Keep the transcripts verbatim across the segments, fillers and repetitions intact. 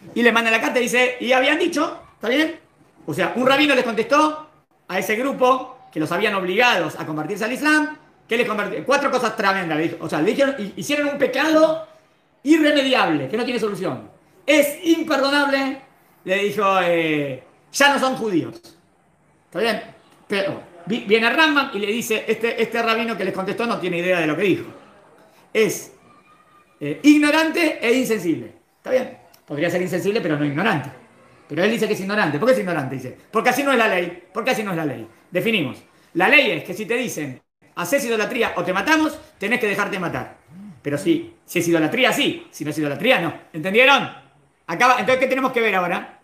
Y le manda la carta y dice, y habían dicho, ¿está bien? O sea, un rabino les contestó a ese grupo que los habían obligados a convertirse al Islam, que les convirtió. Cuatro cosas tremendas. Le dijo. O sea, le dijeron, hicieron un pecado irremediable, que no tiene solución. Es imperdonable. Le dijo, eh, ya no son judíos. ¿Está bien? Pero viene Rambam y le dice, este, este rabino que les contestó no tiene idea de lo que dijo. Es eh, ignorante e insensible. ¿Está bien? Podría ser insensible, pero no ignorante. Pero él dice que es ignorante. ¿Por qué es ignorante? Dice, porque así no es la ley. Porque así no es la ley. Definimos. La ley es que si te dicen, haces idolatría o te matamos, tenés que dejarte matar. Pero sí, si es idolatría, sí. Si no es idolatría, no. ¿Entendieron? Acaba, entonces, ¿qué tenemos que ver ahora?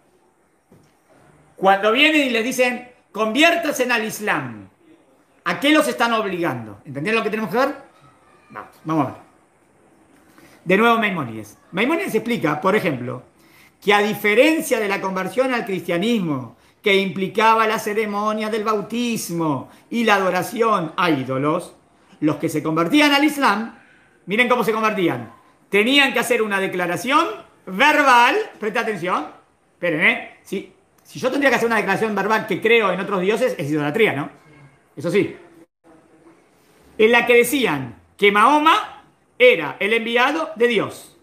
Cuando vienen y les dicen, conviértanse al Islam, ¿a qué los están obligando? ¿Entendieron lo que tenemos que ver? Vamos, vamos a ver. De nuevo Maimónides. Maimónides explica, por ejemplo, que a diferencia de la conversión al cristianismo, que implicaba la ceremonia del bautismo y la adoración a ídolos, los que se convertían al Islam, miren cómo se convertían. Tenían que hacer una declaración verbal, presta atención, esperen, ¿eh? Si, si yo tendría que hacer una declaración verbal que creo en otros dioses, es idolatría, ¿no? Eso sí. En la que decían que Mahoma era el enviado de Dios.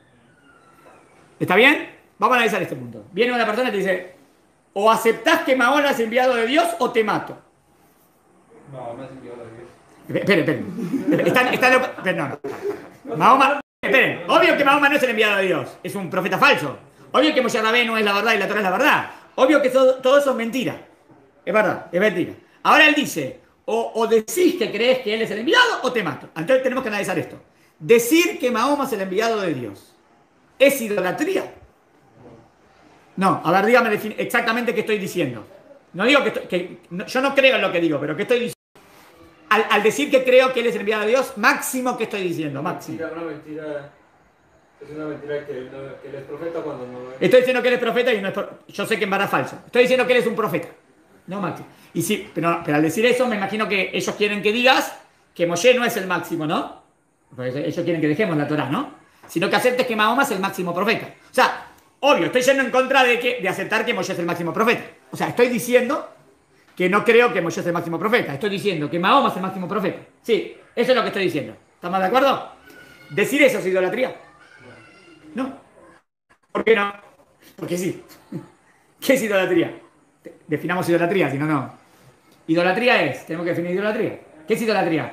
¿Está bien? Vamos a analizar este punto. Viene una persona y te dice, o aceptás que Mahoma es enviado de Dios o te mato. Mahoma es enviado de Dios. Esperen, esperen. Están, están, no, no. Mahoma, esperen. Obvio que Mahoma no es el enviado de Dios. Es un profeta falso. Obvio que Moshe Rabbeinu es la verdad y la Torah es la verdad. Obvio que todo, todo eso es mentira. Es verdad, es mentira. Ahora él dice, o, o decís que crees que él es el enviado o te mato. Entonces tenemos que analizar esto. Decir que Mahoma es el enviado de Dios, ¿es idolatría? No, a ver, dígame exactamente qué estoy diciendo. No digo que, estoy, que no, yo no creo en lo que digo, pero ¿qué estoy diciendo? Al, al decir que creo que él es el enviado de Dios, máximo, ¿qué estoy diciendo? Máximo. Mentira, una mentira. Es una mentira que él, no, que él es profeta cuando no es. Estoy diciendo que él es profeta y no es pro, yo sé que en verdad es falso. Estoy diciendo que él es un profeta. No, máximo. Y sí, pero, pero al decir eso, me imagino que ellos quieren que digas que Moshe no es el máximo, ¿no? Porque ellos quieren que dejemos la Torah, ¿no? Sino que aceptes que Mahoma es el máximo profeta. O sea, obvio, estoy yendo en contra de, que, de aceptar que Moshe es el máximo profeta. O sea, estoy diciendo que no creo que Moshe es el máximo profeta. Estoy diciendo que Mahoma es el máximo profeta. Sí, eso es lo que estoy diciendo. ¿Estamos de acuerdo? ¿Decir eso es idolatría? No. ¿Por qué no? Porque sí. ¿Qué es idolatría? Definamos idolatría, si no, no. Idolatría es, tenemos que definir idolatría. ¿Qué es idolatría?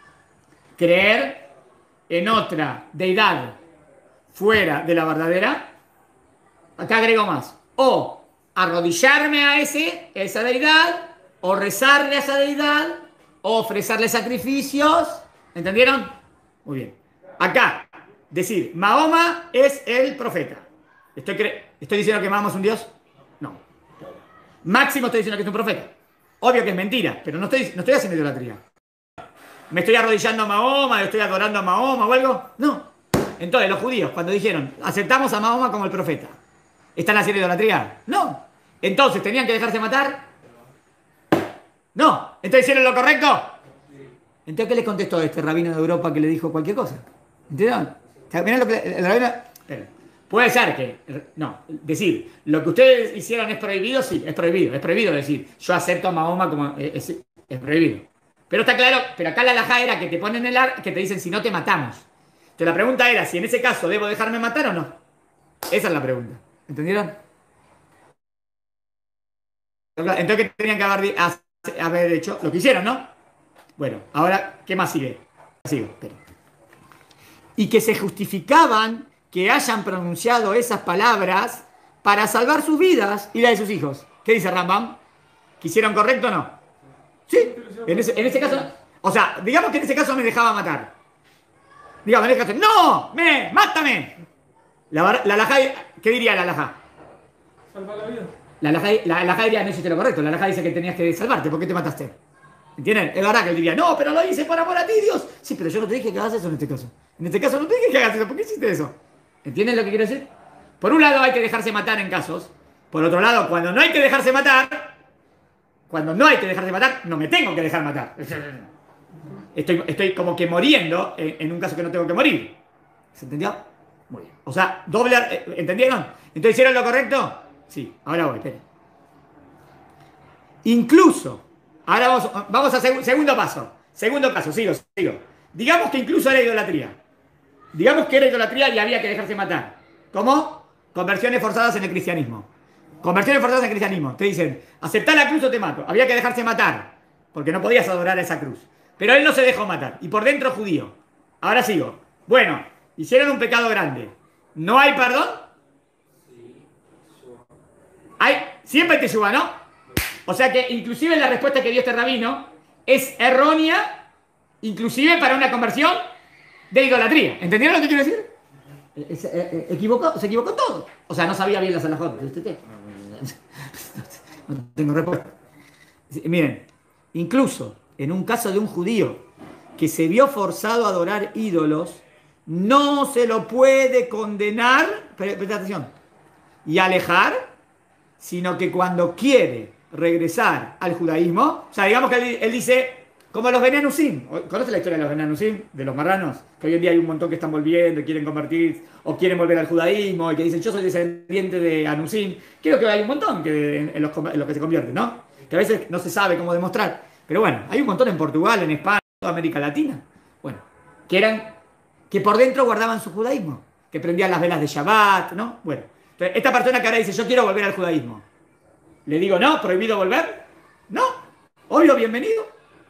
Creer en otra deidad fuera de la verdadera. Acá agrego más. O arrodillarme a ese, esa deidad, o rezarle a esa deidad, o ofrecerle sacrificios. ¿Entendieron? Muy bien. Acá, decir, Mahoma es el profeta. ¿Estoy, ¿Estoy diciendo que Mahoma es un dios? No. Máximo estoy diciendo que es un profeta. Obvio que es mentira, pero no estoy, no estoy haciendo idolatría. ¿Me estoy arrodillando a Mahoma? ¿Estoy adorando a Mahoma o algo? No. Entonces, los judíos, cuando dijeron, aceptamos a Mahoma como el profeta, ¿están haciendo idolatría? No. Entonces, ¿tenían que dejarse matar? No. ¿Entonces hicieron lo correcto? Entonces, ¿qué le contestó este rabino de Europa que le dijo cualquier cosa? ¿Entendieron? Mirá lo que el rabino... Puede ser que... No, decir, lo que ustedes hicieron es prohibido, sí, es prohibido. Es prohibido decir, yo acepto a Mahoma como... Es, es prohibido. Pero está claro, pero acá la halajá era que te ponen el ar, que te dicen si no te matamos. Entonces la pregunta era si en ese caso debo dejarme matar o no. Esa es la pregunta. ¿Entendieron? Entonces, ¿qué tenían que haber, haber hecho? Lo que hicieron, ¿no? Bueno, ahora, ¿qué más sigue? Sigo, pero. Y que se justificaban que hayan pronunciado esas palabras para salvar sus vidas y la de sus hijos. ¿Qué dice Rambam? ¿Que hicieron correcto o no? Sí, en ese, en ese caso, o sea, digamos que en ese caso me dejaba matar. Digamos, en ese caso, ¡no! ¡Me! ¡Mátame! La, la alajá, ¿qué diría la alajá? Salva la vida. La alajá, la alajá diría, no hiciste lo correcto. La alajá dice que tenías que salvarte. ¿Por qué te mataste? ¿Entienden? Es verdad que él diría, no, pero lo hice por amor a ti, Dios. Sí, pero yo no te dije que hagas eso en este caso. En este caso no te dije que hagas eso. ¿Por qué hiciste eso? ¿Entienden lo que quiero decir? Por un lado hay que dejarse matar en casos. Por otro lado, cuando no hay que dejarse matar... Cuando no hay que dejarse matar, no me tengo que dejar matar. Estoy, estoy como que muriendo en, en un caso que no tengo que morir. ¿Se entendió? Muy bien. O sea, doble... ¿Entendieron? ¿Entonces hicieron lo correcto? Sí. Ahora voy, esperen. Incluso, ahora vamos, vamos a seg segundo paso. Segundo paso, sigo, sigo. Digamos que incluso era idolatría. Digamos que era idolatría y había que dejarse matar. ¿Cómo? Conversiones forzadas en el cristianismo. Conversiones forzadas en el cristianismo. Te dicen, aceptá la cruz o te mato. Había que dejarse matar, porque no podías adorar a esa cruz. Pero él no se dejó matar. Y por dentro judío. Ahora sigo. Bueno, hicieron un pecado grande. ¿No hay perdón? Hay, siempre te suba, ¿no? O sea que inclusive la respuesta que dio este rabino es errónea, inclusive para una conversión de idolatría. ¿Entendieron lo que quiero decir? Se, eh, equivocó, se equivocó todo. O sea, no sabía bien las alajot. No tengo respuesta. Miren, incluso en un caso de un judío que se vio forzado a adorar ídolos, no se lo puede condenar, presta atención, y alejar, sino que cuando quiere regresar al judaísmo, o sea, digamos que él, él dice, como los Benanusim. ¿Conoce la historia de los Benanusim? De los marranos, que hoy en día hay un montón que están volviendo, quieren convertir, o quieren volver al judaísmo, y que dicen, yo soy descendiente de Anusim. Creo que hay un montón que, en, en, los, en los que se convierten, ¿no? Que a veces no se sabe cómo demostrar. Pero bueno, hay un montón en Portugal, en España, en toda América Latina. Bueno, que eran, que por dentro guardaban su judaísmo, que prendían las velas de Shabbat, ¿no? Bueno, entonces, esta persona que ahora dice, yo quiero volver al judaísmo. Le digo, no, prohibido volver. No, obvio, bienvenido.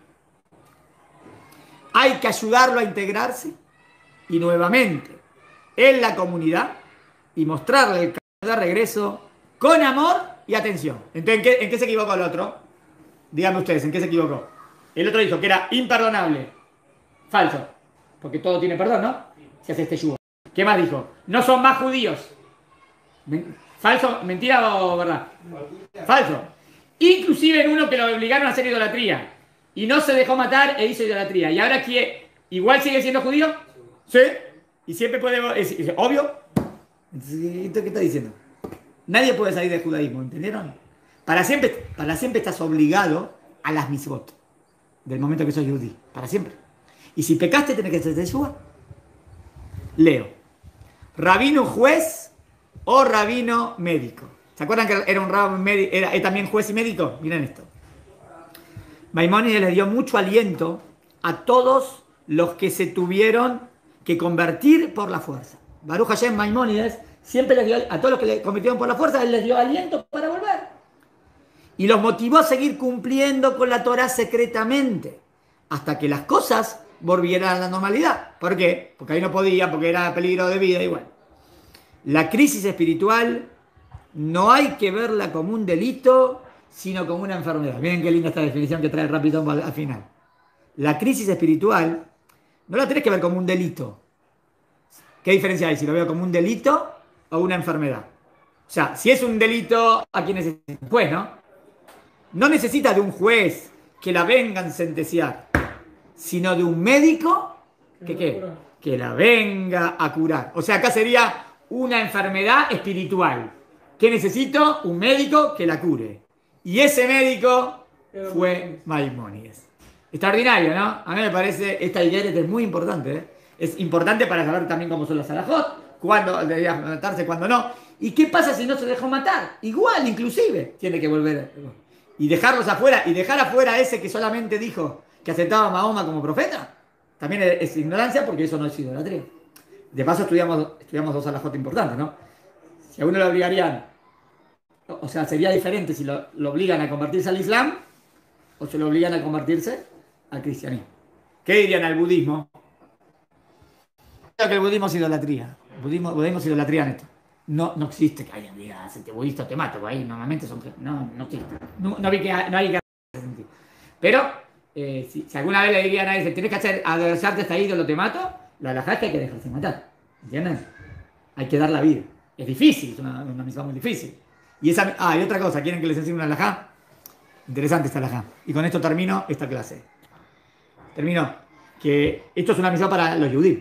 Hay que ayudarlo a integrarse y nuevamente en la comunidad y mostrarle el camino de regreso con amor y atención. Entonces, ¿en qué, en qué se equivocó el otro? Díganme ustedes, ¿en qué se equivocó? El otro dijo que era imperdonable. Falso. Porque todo tiene perdón, ¿no? Se hace este yugo. ¿Qué más dijo? No son más judíos. ¿Falso? ¿Mentira o verdad? Falso. Inclusive en uno que lo obligaron a hacer idolatría. Y no se dejó matar e hizo idolatría. ¿Y ahora quién? ¿Igual sigue siendo judío? Sí. Y siempre puede... Es, es obvio. Entonces, ¿qué está diciendo? Nadie puede salir del judaísmo, ¿entendieron? Para siempre, para siempre estás obligado a las mitzvot. Del momento que sos judí. Para siempre. Y si pecaste, tenés que hacer teshuvá. Leo. Rabino juez o rabino médico. ¿Se acuerdan que era un rabino médico? Era, era también juez y médico. Miren esto. Maimónides les dio mucho aliento a todos los que se tuvieron que convertir por la fuerza. Baruch Hashem Maimónides siempre les dio, a todos los que le convirtieron por la fuerza, él les dio aliento para volver. Y los motivó a seguir cumpliendo con la Torah secretamente, hasta que las cosas volvieran a la normalidad. ¿Por qué? Porque ahí no podía, porque era peligro de vida y bueno. La crisis espiritual no hay que verla como un delito, sino como una enfermedad. Miren qué linda esta definición que trae el Rapitón al final. La crisis espiritual no la tenés que ver como un delito. ¿Qué diferencia hay si lo veo como un delito o una enfermedad? O sea, si es un delito, ¿a quién necesita? Un juez, ¿no? No necesita de un juez que la vengan a sentenciar, sino de un médico que, ¿qué? Que la venga a curar. O sea, acá sería una enfermedad espiritual. ¿Qué necesito? Un médico que la cure. Y ese médico fue Maimónides. Extraordinario, ¿no? A mí me parece, esta idea es muy importante, ¿eh? Es importante para saber también cómo son las alajot, cuándo debía matarse, cuándo no. ¿Y qué pasa si no se dejó matar? Igual, inclusive, tiene que volver. Y dejarlos afuera, y dejar afuera a ese que solamente dijo que aceptaba a Mahoma como profeta, también es ignorancia porque eso no es idolatría. De paso estudiamos, estudiamos dos alajot importantes, ¿no? Si a uno le obligarían, o sea, sería diferente si lo, lo obligan a convertirse al Islam o se lo obligan a convertirse al cristianismo. ¿Qué dirían al budismo? Creo que el budismo es idolatría. El budismo, budismo es idolatría en esto. No, no existe que alguien diga, si te budista te mato, ahí normalmente son... No, no existe. No, no, vi que, no hay que... Pero, eh, si, si alguna vez le dirían a ese, tienes que hacer, adversarte a este ídolo, te mato, la alajá es que hay que dejarse matar. ¿Entienden? Hay que dar la vida. Es difícil, es una, una misión muy difícil. Y esa, ah, y otra cosa, ¿quieren que les enseñe una alajá? Interesante esta alajá. Y con esto termino esta clase. Termino. Que esto es una misión para los judíos.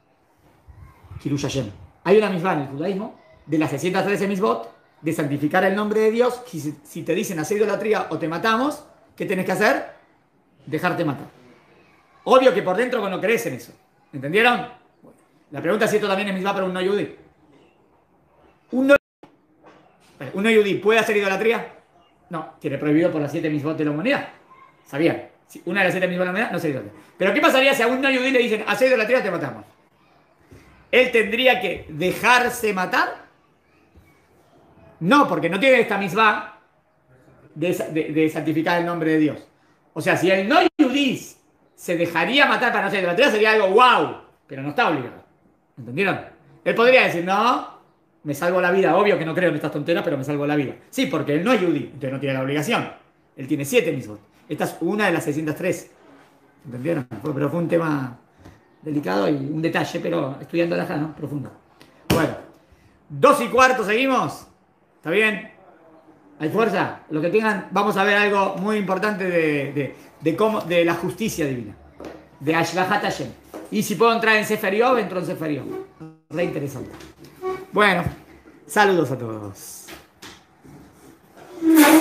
Hirush Hashem. Hay una misma en el judaísmo, de las seiscientas trece misbot, de santificar el nombre de Dios. Si, si te dicen hacer idolatría o te matamos, ¿qué tenés que hacer? Dejarte matar. Obvio que por dentro vos no crees en eso. ¿Entendieron? La pregunta es si esto también es misma para un no yudí. Un no, un no yudí puede hacer idolatría. No, tiene prohibido por las siete misbot de la humanidad. ¿Sabían? Si una de las siete misbot de la humanidad no se idolatría. Pero ¿qué pasaría si a un no yudí le dicen, hace idolatría, te matamos? ¿Él tendría que dejarse matar? No, porque no tiene esta misma de, de, de santificar el nombre de Dios. O sea, si el no yudí se dejaría matar para no hacer idolatría, sería algo wow, pero no está obligado. ¿Entendieron? Él podría decir, no, me salvo la vida. Obvio que no creo en estas tonteras, pero me salvo la vida. Sí, porque él no es yudí, entonces no tiene la obligación. Él tiene siete misbot. Esta es una de las seiscientas tres. ¿Entendieron? Fue, pero fue un tema delicado y un detalle, pero estudiando la acá, ¿no? Profundo. Bueno, dos y cuarto, seguimos. ¿Está bien? ¿Hay fuerza? Lo que tengan, vamos a ver algo muy importante de, de, de, cómo, de la justicia divina. De Ashgahat Hashem. Y si puedo entrar en Sefer Yov, entro en Sefer Yov. Re interesante. Bueno, saludos a todos.